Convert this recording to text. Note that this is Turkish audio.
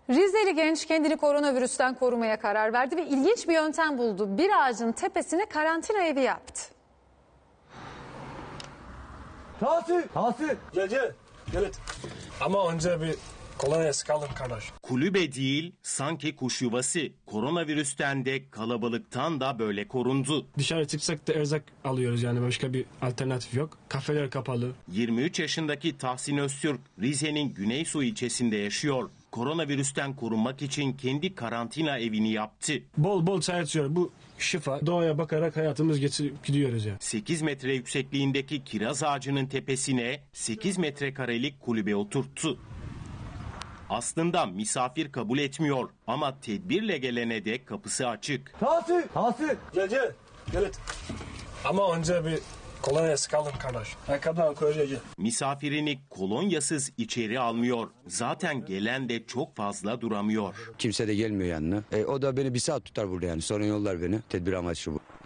Rizeli genç kendini koronavirüsten korumaya karar verdi ve ilginç bir yöntem buldu. Bir ağacın tepesine karantina evi yaptı. Tahsin. Gel. Evet. Ama önce bir kolonya sıkalım kardeş. Kulübe değil, sanki kuş yuvası. Koronavirüsten de kalabalıktan da böyle korundu. Dışarı çıksak da erzak alıyoruz, yani başka bir alternatif yok. Kafeler kapalı. 23 yaşındaki Tahsin Öztürk, Rize'nin Güneysu ilçesinde yaşıyor. Koronavirüsten korunmak için kendi karantina evini yaptı. Bol bol çay içiyor. Bu şifa. Doğaya bakarak hayatımız geçirip gidiyoruz ya. 8 metre yüksekliğindeki kiraz ağacının tepesine 8 metrekarelik kulübe oturttu. Aslında misafir kabul etmiyor ama tedbirle gelene de kapısı açık. Tahsin. Gel. Evet. Ama önce bir kolonya sıkalım kardeş. Arkadan koyacağız. Misafirini kolonyasız içeri almıyor. Zaten gelen de çok fazla duramıyor. Kimse de gelmiyor yanına. O da beni bir saat tutar burada yani. Sonra yollar beni. Tedbir amaçlı bu.